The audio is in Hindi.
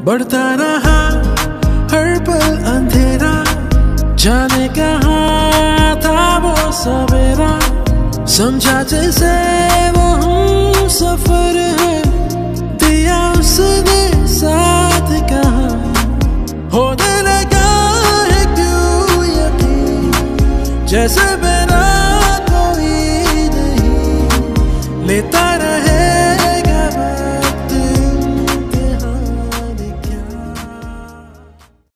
बढ़ता रहा हर पल अंधेरा, जाने कहाँ था वो सवेरा। समझा जैसे वो हम सफर है, दिया उसने साथ कहा। होने लगा है क्यों यकीन, जैसे मेरा कोई नहीं लेता